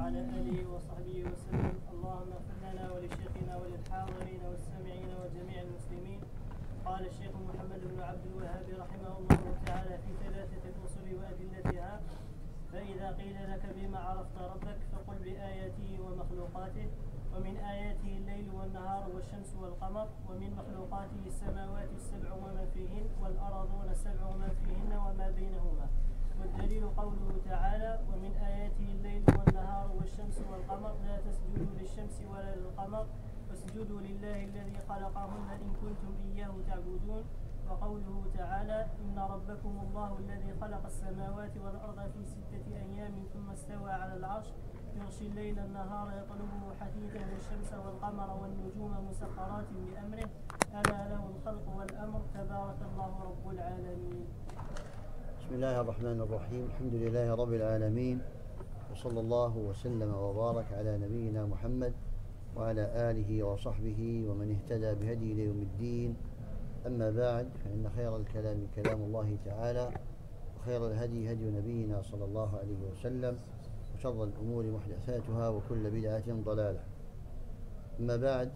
وعلى آله وصحبه وسلم. اللهم اغفر لنا ولشيخنا وللحاضرين والسامعين وجميع المسلمين. قال الشيخ محمد بن عبد الوهاب رحمه الله تعالى في ثلاثة الأصول وأدلتها: فإذا قيل لك بما عرفت ربك فقل بآياته ومخلوقاته، ومن آياته الليل والنهار والشمس والقمر، ومن مخلوقاته السماوات السبع وما فيهن والأرضون السبع وما فيهن وما بينهما. والدليل قوله تعالى: ومن آياته الليل والنهار والشمس والقمر لا تسجدوا للشمس ولا للقمر واسجدوا لله الذي خلقهن إن كنتم إياه تعبدون. وقوله تعالى: إن ربكم الله الذي خلق السماوات والأرض في 6 أيام ثم استوى على العرش يغشي الليل النهار يطلبه حثيثا والشمس والقمر والنجوم مسخرات بأمره ألا له الخلق والأمر تبارك الله رب العالمين. بسم الله الرحمن الرحيم. الحمد لله رب العالمين، وصلى الله وسلم وبارك على نبينا محمد وعلى آله وصحبه ومن اهتدى بهدي إلى يوم الدين. أما بعد، فإن خير الكلام كلام الله تعالى، وخير الهدي هدي نبينا صلى الله عليه وسلم، وشر الأمور محدثاتها وكل بدعة ضلالة. أما بعد،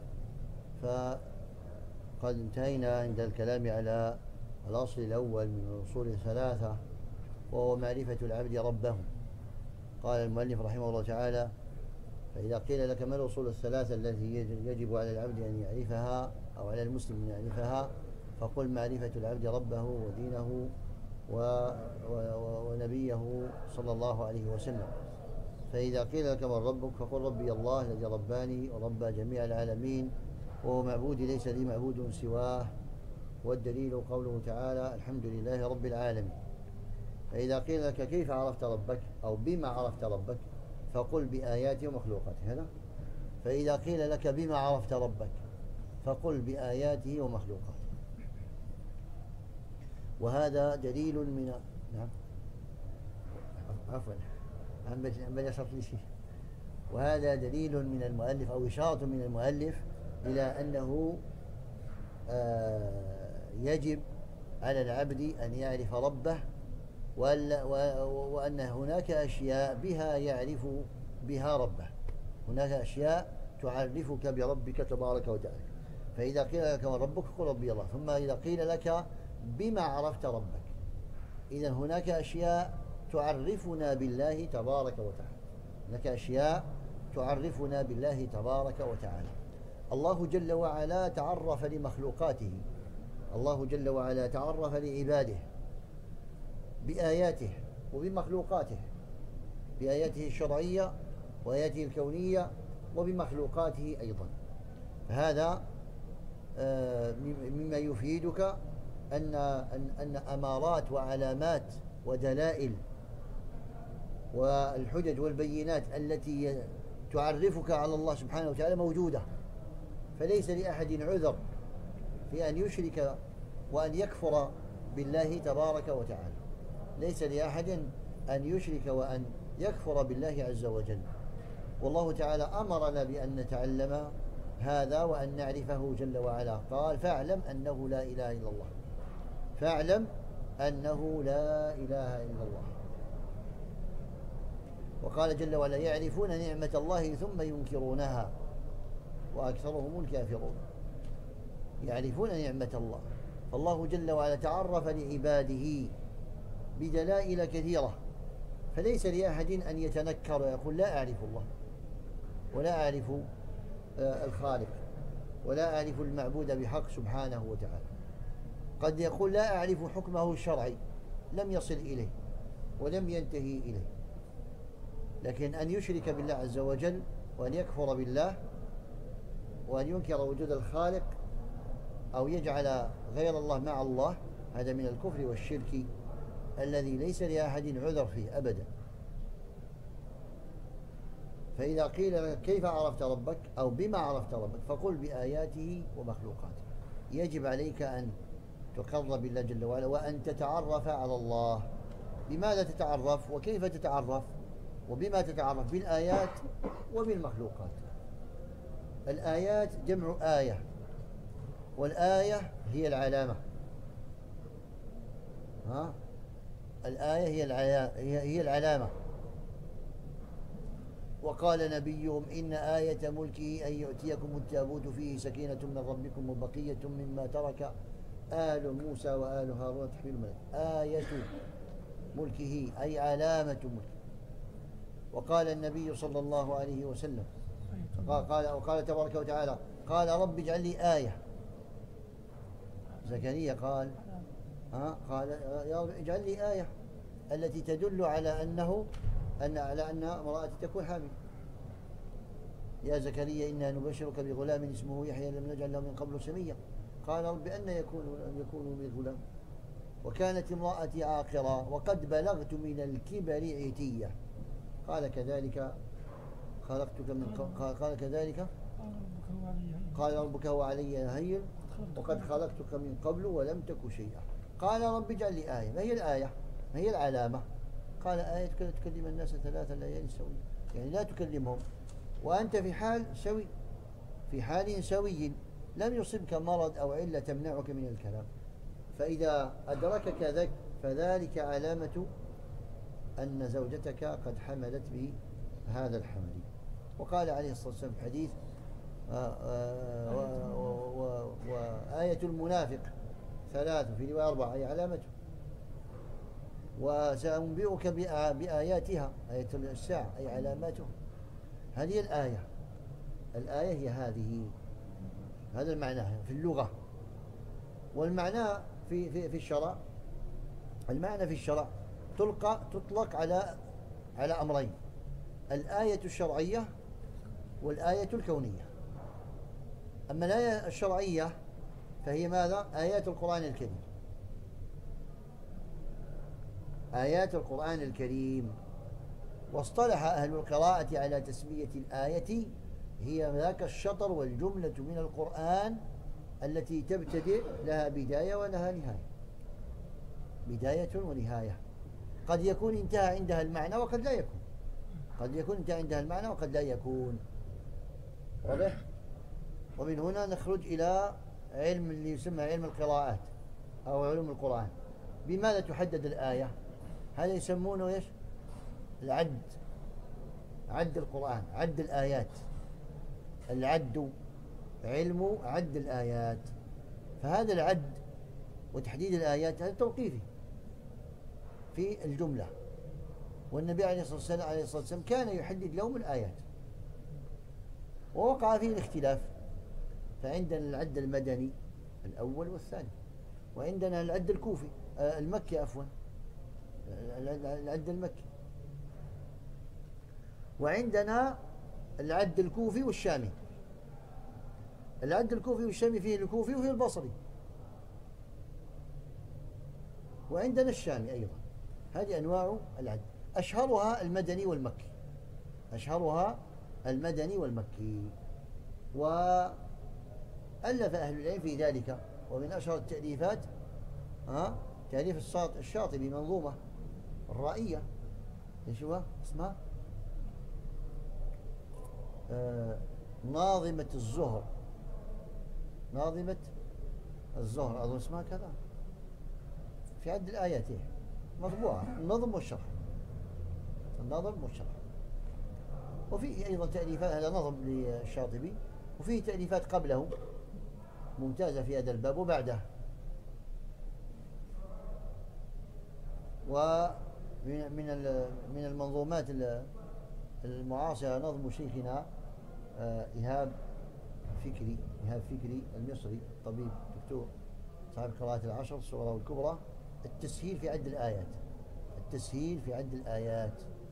فقد انتهينا عند الكلام على الأصل الأول من الأصول الثلاثة، وهو معرفة العبد ربه. قال المؤلف رحمه الله تعالى: فإذا قيل لك ما الأصول الثلاثة التي يجب على العبد أن يعرفها أو على المسلم أن يعرفها، فقل معرفة العبد ربه ودينه ونبيه صلى الله عليه وسلم. فإذا قيل لك من ربك فقل ربي الله الذي رباني وربى جميع العالمين، وهو معبودي ليس لي معبود سواه. والدليل قوله تعالى: الحمد لله رب العالمين. فإذا قيل لك كيف عرفت ربك أو بما عرفت ربك، فقل بآياته ومخلوقاته. هذا فإذا قيل لك بما عرفت ربك فقل بآياته ومخلوقاته. وهذا دليل من وهذا دليل من المؤلف أو إشارة من المؤلف إلى أنه يجب على العبد أن يعرف ربه، وأن هناك أشياء بها يعرف بها ربه. هناك أشياء تعرفك بربك تبارك وتعالى. فإذا قيل لك من ربك فقل ربي الله. ثم إذا قيل لك بما عرفت ربك، إذن هناك أشياء تعرفنا بالله تبارك وتعالى. هناك أشياء تعرفنا بالله تبارك وتعالى. الله جل وعلا تعرف لمخلوقاته، الله جل وعلا تعرف لعباده بآياته وبمخلوقاته، بآياته الشرعية وآياته الكونية وبمخلوقاته أيضا. فهذا مما يفيدك أن أمارات وعلامات ودلائل والحجج والبينات التي تعرفك على الله سبحانه وتعالى موجودة. فليس لأحد عذر في أن يشرك وأن يكفر بالله تبارك وتعالى. ليس لأحد أن يشرك وأن يكفر بالله عز وجل. والله تعالى أمرنا بأن نتعلم هذا وأن نعرفه جل وعلا. قال: فاعلم أنه لا إله إلا الله. فاعلم أنه لا إله إلا الله. وقال جل وعلا: يعرفون نعمة الله ثم ينكرونها وأكثرهم الكافرون. يعرفون نعمة الله. فالله جل وعلا تعرف لعباده بدلائل كثيرة، فليس لأحد أن يتنكر ويقول لا أعرف الله ولا أعرف الخالق ولا أعرف المعبود بحق سبحانه وتعالى. قد يقول لا أعرف حكمه الشرعي، لم يصل إليه ولم ينتهي إليه. لكن أن يشرك بالله عز وجل وأن يكفر بالله وأن ينكر وجود الخالق أو يجعل غير الله مع الله، هذا من الكفر والشرك الذي ليس لأحد عذر فيه أبدا. فإذا قيل لك كيف عرفت ربك أو بما عرفت ربك فقل بآياته ومخلوقاته. يجب عليك أن تقر بالله جل وعلا وأن تتعرف على الله. بماذا تتعرف وكيف تتعرف وبما تتعرف؟ بالآيات وبالمخلوقات. الآيات جمع آية، والآية هي العلامة. الآية هي العلامة. وقال نبيهم إن آية ملكه أن يؤتيكم التابوت فيه سكينة من ربكم وبقية مما ترك آل موسى وآل هارون تحمل الملك. آية ملكه أي علامة ملكه. وقال النبي صلى الله عليه وسلم وقال تبارك وتعالى قال رب اجعل لي آية. زكريا قال يا رب اجعل لي آية التي تدل على على أن امرأتي تكون حامل. يا زكريا إنا نبشرك بغلام اسمه يحيى لم نجعل له من قبل سميا. قال رب أن يكون لي غلام وكانت امرأتي عاقرا وقد بلغت من الكبر عتية. قال كذلك خلقتك من قال كذلك قال ربك هو علي هين وقد خلقتك من قبل ولم تك شيئا. قال رب اجعل لي آية. ما هي الآية؟ ما هي العلامة؟ قال آية تكلم الناس 3 ليال سويا، يعني لا تكلمهم وأنت في حال سوي، في حال سوي لم يصبك مرض أو علة تمنعك من الكلام. فإذا أدركك ذلك فذلك علامة أن زوجتك قد حملت بهذا الحمل. وقال عليه الصلاة والسلام في حديث وآية المنافق 3 في رواية 4 أي علامته. وسأنبئك بآياتها آية الساعة أي علاماته. هذه الآية. الآية هي هذا المعنى في اللغة. والمعنى في الشرع، المعنى في الشرع تطلق على أمرين: الآية الشرعية والآية الكونية. أما الآية الشرعية فهي ماذا؟ آيات القرآن الكريم. آيات القرآن الكريم. واصطلح أهل القراءة على تسمية الآية هي ذاك الشطر والجملة من القرآن التي تبتدئ لها بداية ولها نهاية. بداية ونهاية. قد يكون انتهى عندها المعنى وقد لا يكون. قد يكون انتهى عندها المعنى وقد لا يكون. واضح؟ ومن هنا نخرج إلى علم اللي يسمى علم القراءات أو علوم القرآن. بماذا تحدد الآية؟ هذا يسمونه ايش؟ العد. عد القرآن، عد الآيات. العد علم عد الآيات. فهذا العد وتحديد الآيات هذا توقيفي في الجملة. والنبي عليه الصلاة والسلام كان يحدد لهم الآيات. ووقع فيه الاختلاف. فعندنا العد المدني الأول والثاني، وعندنا العد الكوفي المكي عفوا، العد المكي، وعندنا العد الكوفي والشامي. العد الكوفي والشامي فيه الكوفي وفيه البصري، وعندنا الشامي أيضا. هذه أنواع العد. أشهرها المدني والمكي. أشهرها المدني والمكي. وألف أهل العلم في ذلك. ومن أشهر التأليفات تأليف الشاطبي منظومة الرائية. ايش هو اسمها؟ ناظمة الزهر. ناظمة الزهر أظن اسمها كذا، في عد الآيات مطبوعة. النظم والشرح. النظم والشرح. وفيه أيضا تأليفات، هذا نظم للشاطبي، وفيه تأليفات قبله ممتازة في هذا الباب وبعده. ومن المنظومات المعاصرة نظم شيخنا إيهاب فكري المصري، طبيب دكتور صاحب قراءة العشر الصغرى والكبرى، التسهيل في عد الآيات. التسهيل في عد الآيات،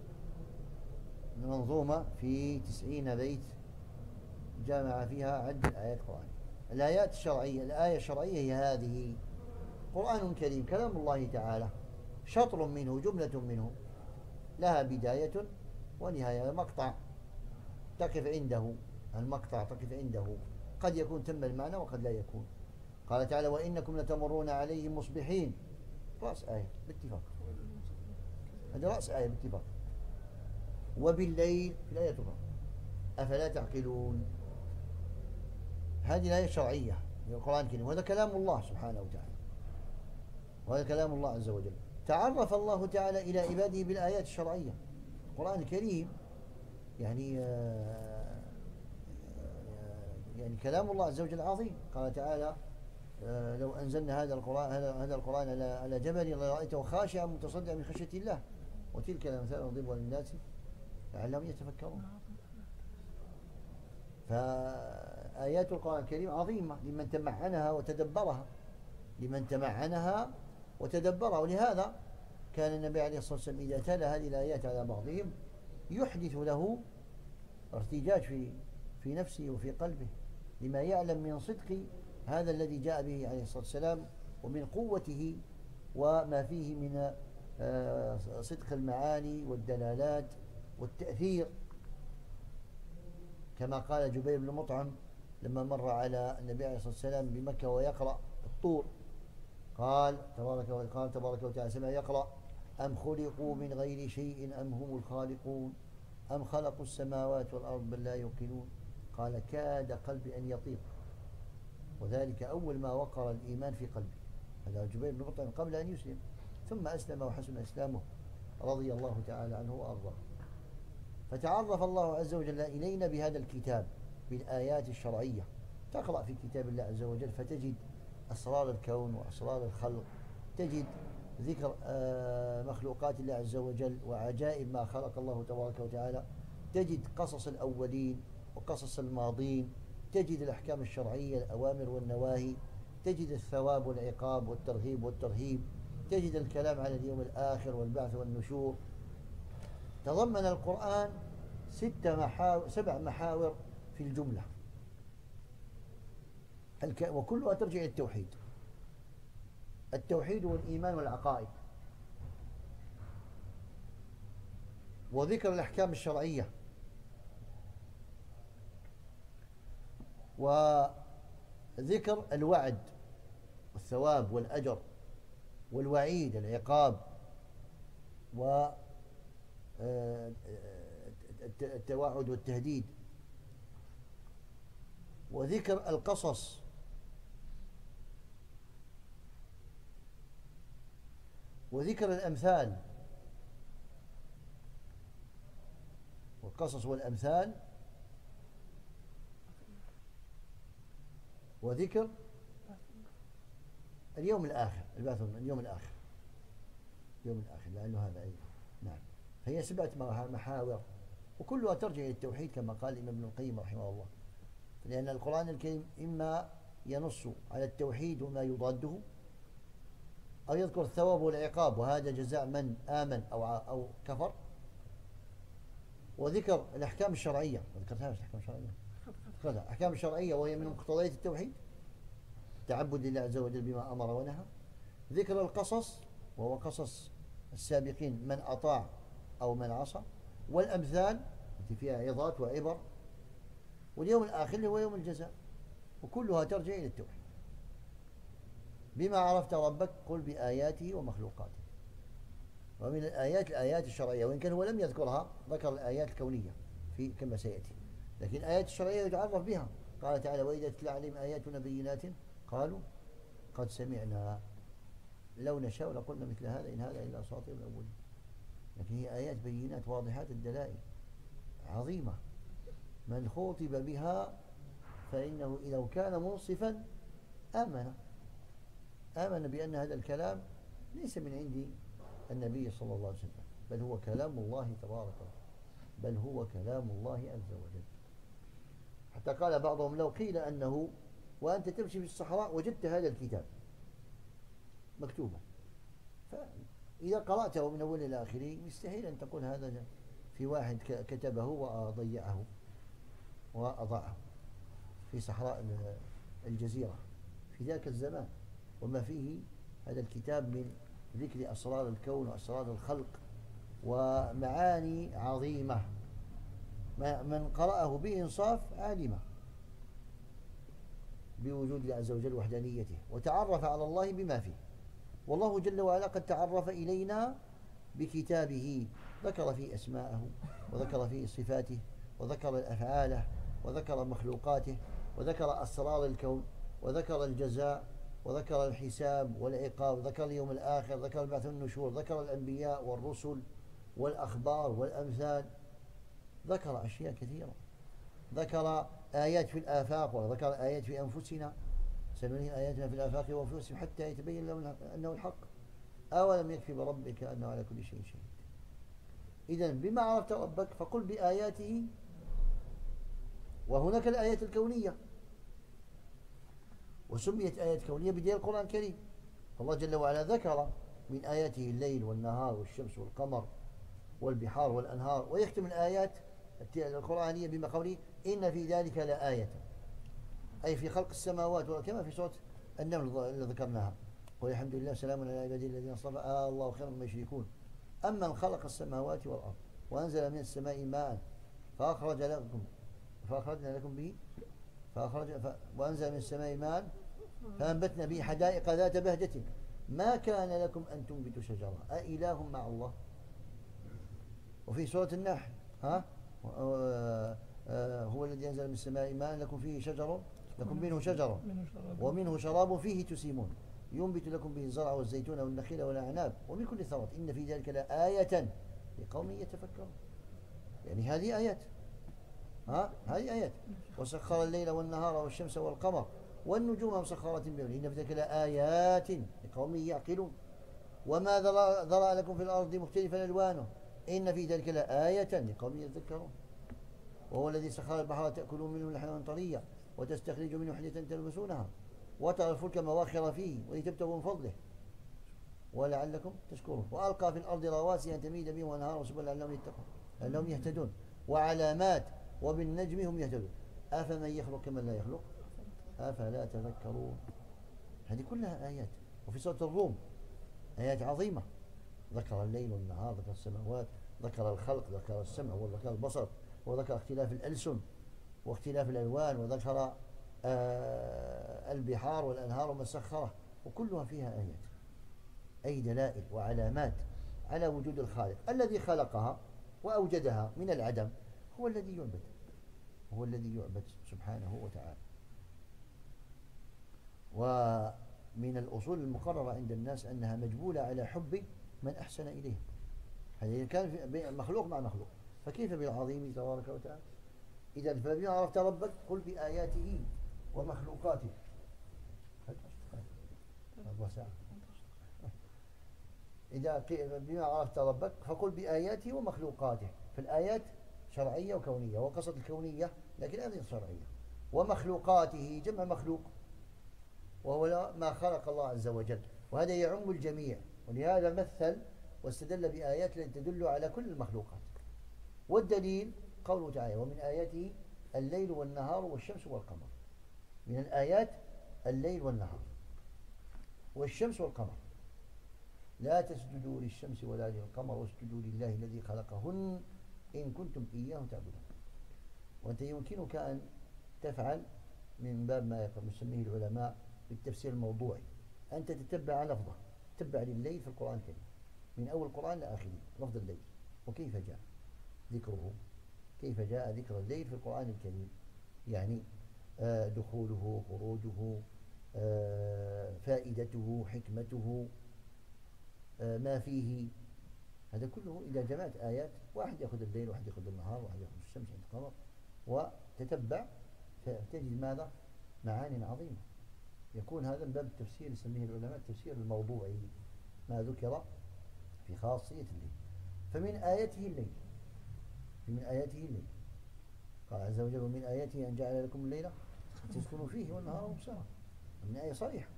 منظومة في 90 بيت جامع فيها عد الآيات القرآن. الآيات الشرعية، الآية الشرعية هي هذه: قرآن كريم كلام الله تعالى، شطر منه جملة منه لها بداية ونهاية. مقطع تقف عنده، المقطع تقف عنده، قد يكون تم المعنى وقد لا يكون. قال تعالى: وإنكم لتمرون عليهم مصبحين. رأس آية باتفاق، هذا رأس آية باتفاق. وبالليل في الآية الأخرى أفلا تعقلون. هذه الآية الشرعية من القرآن الكريم، وهذا كلام الله سبحانه وتعالى، وهذا كلام الله عز وجل. تعرف الله تعالى إلى عباده بالآيات الشرعية. القرآن الكريم يعني يعني كلام الله عز وجل عظيم. قال تعالى لو أنزلنا هذا القرآن على جبل لرأيته خاشعا متصدعا من خشية الله وتلك الأمثال نضربها للناس لعلهم يتفكرون. فآيات القرآن الكريم عظيمة لمن تمعنها وتدبرها. ولهذا كان النبي عليه الصلاة والسلام إذا تلا هذه الآيات على بعضهم يحدث له ارتجاج في نفسه وفي قلبه، لما يعلم من صدق هذا الذي جاء به عليه الصلاة والسلام ومن قوته وما فيه من صدق المعاني والدلالات والتأثير. كما قال جبير بن مطعم لما مر على النبي عليه الصلاة والسلام بمكة ويقرأ الطور، قال تبارك وتعالى سمع يقرأ أم خلقوا من غير شيء أم هم الخالقون أم خلقوا السماوات والأرض بل لا يوقنون. قال كاد قلبي أن يطير، وذلك أول ما وقر الإيمان في قلبي. هذا جبير بن مطعم قبل أن يسلم، ثم أسلم وحسن إسلامه رضي الله تعالى عنه وأرضاه. فتعرف الله عز وجل إلينا بهذا الكتاب بالآيات الشرعية. تقرأ في كتاب الله عز وجل فتجد أسرار الكون وأسرار الخلق، تجد ذكر مخلوقات الله عز وجل وعجائب ما خلق الله تبارك وتعالى، تجد قصص الأولين وقصص الماضين، تجد الأحكام الشرعية الأوامر والنواهي، تجد الثواب والعقاب والترغيب والترهيب، تجد الكلام على اليوم الآخر والبعث والنشور. تضمن القرآن 7 محاور في الجملة، وكلها ترجع إلى التوحيد والإيمان والعقائد، وذكر الأحكام الشرعية، وذكر الوعد والثواب والأجر والوعيد العقاب والتوعد والتهديد، وذكر القصص، وذكر الأمثال والقصص والأمثال، وذكر اليوم الآخر، البعث اليوم الآخر لأنه هذا أيضا. نعم، هي 7 محاور وكلها ترجع إلى التوحيد كما قال الإمام ابن القيم رحمه الله. لأن القرآن الكريم إما ينص على التوحيد وما يضاده، أو يذكر الثواب والعقاب وهذا جزاء من آمن أو كفر، وذكر الأحكام الشرعية. ذكرتها الأحكام الشرعية، الأحكام الشرعية وهي من مقتضيات التوحيد، تعبد لله عز وجل بما أمر ونهى. ذكر القصص وهو قصص السابقين من أطاع أو من عصى، والأمثال التي فيها عظات وعبر، واليوم الآخر هو يوم الجزاء، وكلها ترجع إلى التوحيد. بما عرفت ربك قل بآياته ومخلوقاته. ومن الآيات الشرعية، وإن كان هو لم يذكرها، ذكر الآيات الكونية كما سيأتي، لكن الآيات الشرعية يتعرف بها. قال تعالى وإذا تتلى عليهم آياتنا بينات قالوا قد سمعنا لو نشاء لقلنا مثل هذا إن هذا إلا أساطير الأولين. لكن هي آيات بينات واضحات الدلائل عظيمة، من خوطب بها فإنه إذا كان منصفا آمن بأن هذا الكلام ليس من عند النبي صلى الله عليه وسلم، بل هو كلام الله تبارك وتعالى، بل هو كلام الله عز وجل. حتى قال بعضهم لو قيل أنه وأنت تمشي في الصحراء وجدت هذا الكتاب مكتوبا، فإذا قرأته من أول إلى آخره يستحيل أن تقول هذا في واحد كتبه وضيعه وأضاعه في صحراء الجزيرة في ذاك الزمان، وما فيه هذا الكتاب من ذكر أسرار الكون وأسرار الخلق ومعاني عظيمة، من قرأه بإنصاف علم بوجود الله عز وجل وحدانيته، وتعرف على الله بما فيه. والله جل وعلا قد تعرف إلينا بكتابه، ذكر فيه أسماءه وذكر فيه صفاته وذكر أفعاله وذكر مخلوقاته وذكر أسرار الكون وذكر الجزاء وذكر الحساب والعقاب، ذكر اليوم الآخر، ذكر البعث والنشور، ذكر الأنبياء والرسل والأخبار والأمثال. ذكر أشياء كثيرة، ذكر آيات في الآفاق وذكر آيات في أنفسنا، سنريهم آياتنا في الآفاق وفي أنفسهم حتى يتبين لهم أنه الحق. أولم يكفي بربك أنه على كل شيء شهيد. إذن بما عرفت ربك فقل بآياته. وهناك الآيات الكونية، وسميت آيات كونية بدليل القرآن الكريم. الله جل وعلا ذكر من آياته الليل والنهار والشمس والقمر والبحار والأنهار، ويختم الآيات القرآنية بما قوله إن في ذلك لآية، أي في خلق السماوات، كما في سورة النمل اللي ذكرناها، قل الحمد لله سلام على عباده الذين اصطفى الله خير مما يشركون. أمن خلق السماوات والأرض وأنزل من السماء ماء فأخرجنا لكم به وأنزل من السماء ماء فأنبتنا به حدائق ذات بهجة ما كان لكم أن تنبتوا شجرة أإله مع الله. وفي سورة النحل هو الذي أنزل من السماء ماء لكم منه شجر ومنه شراب فيه تسيمون ينبت لكم به الزرع والزيتون والنخيل والأعناب ومن كل ثمرة إن في ذلك لآية لقوم يتفكرون. يعني هذه آيات، هذه آيات. وسخر الليل والنهار والشمس والقمر والنجوم مسخرات بأمره إن في ذلك لآيات لقوم يعقلون. وما ذرأ لكم في الأرض مختلفا ألوانه إن في ذلك لآية لقوم يذكرون. وهو الذي سخر البحر تأكلون منه لحما طريا وتستخرجوا منه حلية تلبسونها وترى الفلك مواخر فيه ولتبتغوا من فضله ولعلكم تشكرون. وألقى في الأرض رواسي أن تميد بهم وأنهارا وسبلا لعلهم يهتدون وعلامات وبالنجم هم يهتدون. أفمن يخلق كمن لا يخلق أفلا تذكرون. هذه كلها آيات. وفي سورة الروم آيات عظيمة، ذكر الليل والنهار، ذكر السماوات، ذكر الخلق، ذكر السمع وذكر البصر، وذكر اختلاف الألسن واختلاف الألوان، وذكر البحار والأنهار المسخرة، وكلها فيها آيات، أي دلائل وعلامات على وجود الخالق الذي خلقها وأوجدها من العدم، هو الذي يعبد سبحانه وتعالى. ومن الأصول المقررة عند الناس أنها مجبولة على حب من أحسن إليه. هذا كان مخلوق مع مخلوق، فكيف بالعظيم تبارك وتعالى؟ إذا فبما عرفت ربك قل بآياته ومخلوقاته. إذا بما عرفت ربك فقل بآياته ومخلوقاته. فالآيات شرعية وكونية، وقصد الكونية لكن هذه الشرعية. ومخلوقاته جمع مخلوق، وهو ما خلق الله عز وجل، وهذا يعم الجميع. ولهذا مثل واستدل بآيات التي تدل على كل المخلوقات. والدليل قوله تعالى ومن آياته الليل والنهار والشمس والقمر. من الآيات الليل والنهار والشمس والقمر. لا تسجدوا للشمس ولا للقمر واسجدوا لله الذي خلقهن إن كنتم إياه تعبدون. وأنت يمكنك أن تفعل من باب ما يسميه العلماء بالتفسير الموضوعي، أنت تتبع لفظه، تتبع لليل في القرآن الكريم من أول القرآن لآخره، لفظ الليل وكيف جاء ذكره، كيف جاء ذكر الليل في القرآن الكريم، يعني دخوله، خروجه، فائدته، حكمته، ما فيه. هذا كله إذا جمعت آيات، واحد يأخذ الليل واحد يأخذ النهار واحد يأخذ الشمس والقمر وتتبع، فتجد ماذا؟ معاني عظيمة. يكون هذا من باب التفسير يسميه العلماء التفسير الموضوعي، ما ذكر في خاصية الليل. فمن آياته الليل، قال عز وجل ومن آياته أن جعل لكم الليل تسكنوا فيه والنهار مبصرا. من آية صريحة.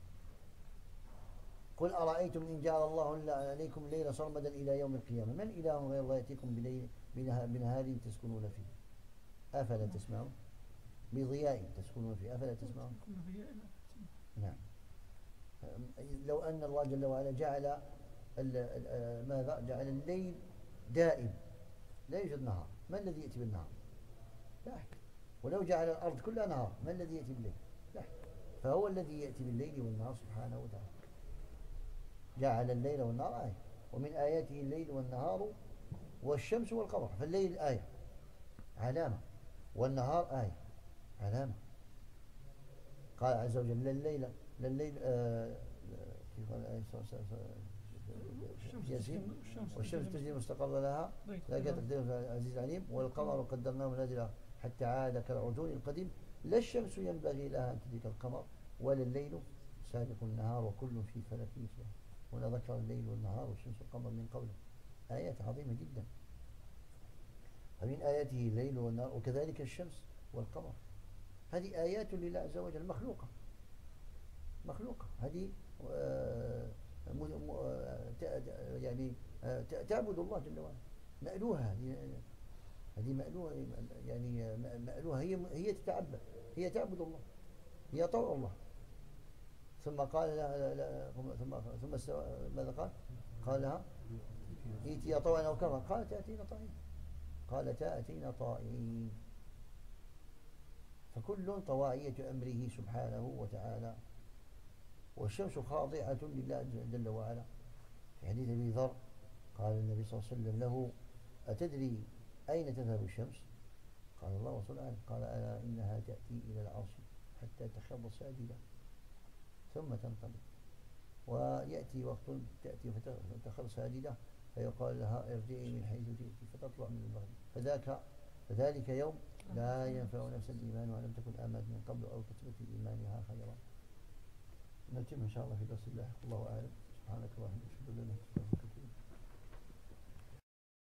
قل أرأيتم إن جعل الله عليكم الليل سرمدا إلى يوم القيامة من إله غير الله يأتيكم بنهار تسكنون فيه أفلا تسمعون، بضياء تسكنون فيه أفلا تسمعون. نعم. لو أن الله جل وعلا جعل ماذا؟ جعل الليل دائم لا يوجد نهار، ما الذي يأتي بالنهار؟ لا أحد. ولو جعل الأرض كلها نهار ما الذي يأتي بالليل؟ لا أحد. فهو الذي يأتي بالليل والنهار سبحانه وتعالى. جعل الليل والنهار آية. ومن آياته الليل والنهار والشمس والقمر. فالليل آية علامة، والنهار آية علامة. قال عز وجل لليل كيف قال الآية والشمس تجري مستقر لها ذلك تقدير العزيز العليم. والقمر قدرناه منازل حتى عاد كالعرجون القديم. لا الشمس ينبغي لها أن تدرك القمر ولا الليل سابق النهار وكل في فلك يسبحون. هنا ذكر الليل والنهار والشمس والقمر من قوله، آيات عظيمة جدا. فمن آياته الليل والنهار وكذلك الشمس والقمر. هذه آيات لله عز وجل مخلوقة هذه يعني تعبد الله جل وعلا. مألوهة هذه مألوهة، يعني مألوهة هي تتعبد، هي تعبد الله، هي طوع الله. ثم قال لا ثم ماذا قال؟ قال لها ائتيا طوعا أو كرها، قالت أتينا طائعين، قالتا أتينا طائعين. فكل طواعية أمره سبحانه وتعالى. والشمس خاضعة لله جل وعلا. في حديث أبي ذر قال النبي صلى الله عليه وسلم له أتدري أين تذهب الشمس؟ قال الله ورسوله أعلم. قال ألا إنها تأتي إلى العرش حتى تخر ساجدة ثم تنقلب، ويأتي وقت تأتي فتخر ساجدة فيقال لها ارجعي من حيث جئت فتطلع من المغرب. فذلك يوم لا ينفع نفسا الإيمان ولم تكن آمنت من قبل أو كتبت في إيمانها خيرا. نتم إن شاء الله في درس الله. الله أعلم. سبحانك اللهم وبحمدك أشهد أن لا إله إلا أنت